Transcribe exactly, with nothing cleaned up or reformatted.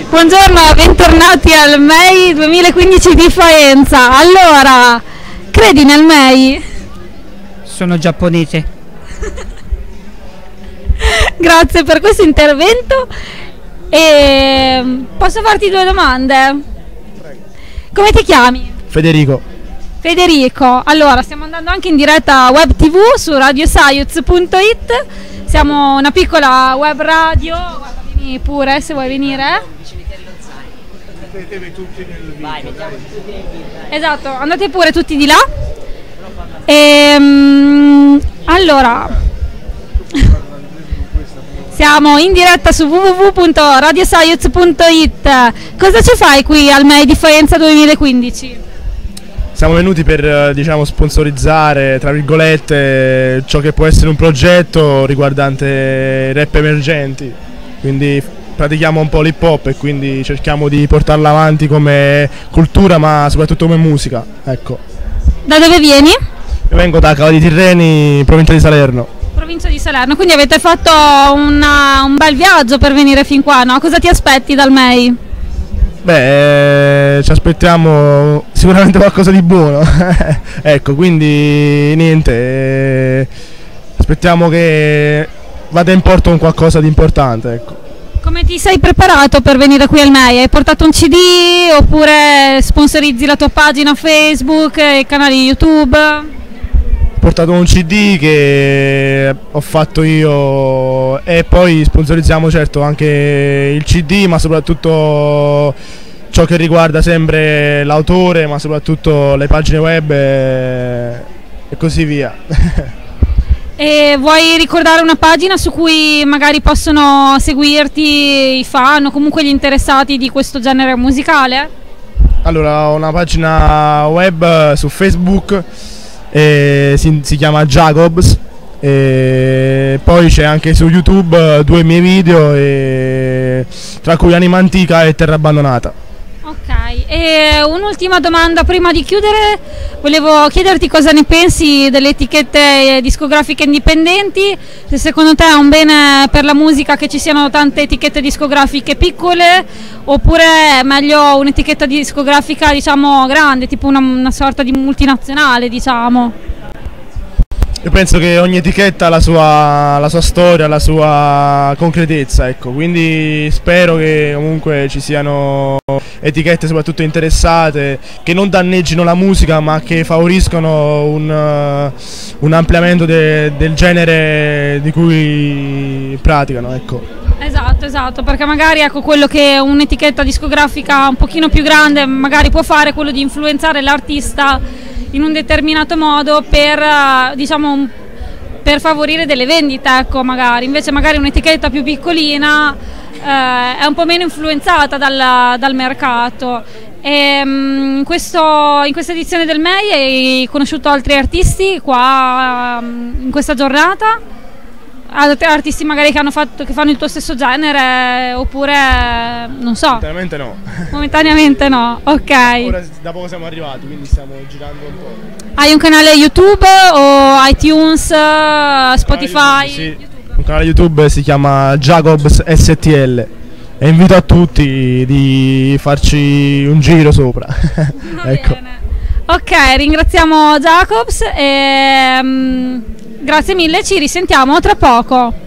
Buongiorno, bentornati al M E I duemilaquindici di Faenza. Allora, credi nel M E I? Sono giapponese. Grazie per questo intervento. E posso farti due domande? Prego. Come ti chiami? Federico. Federico. Allora, stiamo andando anche in diretta web tv su radio sayuz punto it. Siamo una piccola web radio. Guarda, vieni pure se vuoi venire. Esatto, andate pure tutti di là. E, allora, siamo in diretta su w w w punto radio sayuz punto it. Cosa ci fai qui al M E I di Faenza duemilaquindici? Siamo venuti per, diciamo, sponsorizzare, tra virgolette, ciò che può essere un progetto riguardante rap emergenti. Quindi pratichiamo un po' l'hip hop e quindi cerchiamo di portarla avanti come cultura, ma soprattutto come musica. Ecco. Da dove vieni? Io vengo da Cava di Tirreni, provincia di Salerno. Provincia di Salerno, quindi avete fatto una, un bel viaggio per venire fin qua, no? Cosa ti aspetti dal M E I? Beh, eh, ci aspettiamo sicuramente qualcosa di buono. Ecco, quindi niente, eh, aspettiamo che vada in porto un qualcosa di importante, ecco. Come ti sei preparato per venire qui al M E I? Hai portato un C D oppure sponsorizzi la tua pagina Facebook e i canali YouTube? Ho portato un C D che ho fatto io e poi sponsorizziamo certo anche il C D, ma soprattutto ciò che riguarda sempre l'autore, ma soprattutto le pagine web e, e così via. E vuoi ricordare una pagina su cui magari possono seguirti i fan o comunque gli interessati di questo genere musicale? Allora, ho una pagina web su Facebook, e si, si chiama Jacobs, e poi c'è anche su YouTube due miei video, e, tra cui Anima Antica e Terra Abbandonata. Ok, e un'ultima domanda prima di chiudere, volevo chiederti cosa ne pensi delle etichette discografiche indipendenti, se secondo te è un bene per la musica che ci siano tante etichette discografiche piccole oppure è meglio un'etichetta discografica, diciamo, grande, tipo una, una sorta di multinazionale, diciamo. Io penso che ogni etichetta ha la sua, la sua storia, la sua concretezza, ecco, quindi spero che comunque ci siano etichette soprattutto interessate, che non danneggino la musica ma che favoriscono un, uh, un ampliamento de, del genere di cui praticano, ecco. Esatto, esatto, perché magari ecco, quello che un'etichetta discografica un pochino più grande magari può fare è quello di influenzare l'artista in un determinato modo per, diciamo, per favorire delle vendite, ecco, magari. Invece magari un'etichetta più piccolina eh, è un po' meno influenzata dal, dal mercato. E, um, in, questo, in questa edizione del M E I hai conosciuto altri artisti qua um, in questa giornata? Altri artisti magari che hanno fatto, che fanno il tuo stesso genere oppure non so? Momentaneamente no. Momentaneamente no, ok. Ora da poco siamo arrivati, quindi stiamo girando un po'. Hai un canale YouTube o iTunes, Spotify? YouTube, sì. Un canale YouTube, si chiama Jacobs S T L e invito a tutti di farci un giro sopra. Ecco. Bene. Ok, ringraziamo Jacobs e um, grazie mille, ci risentiamo tra poco.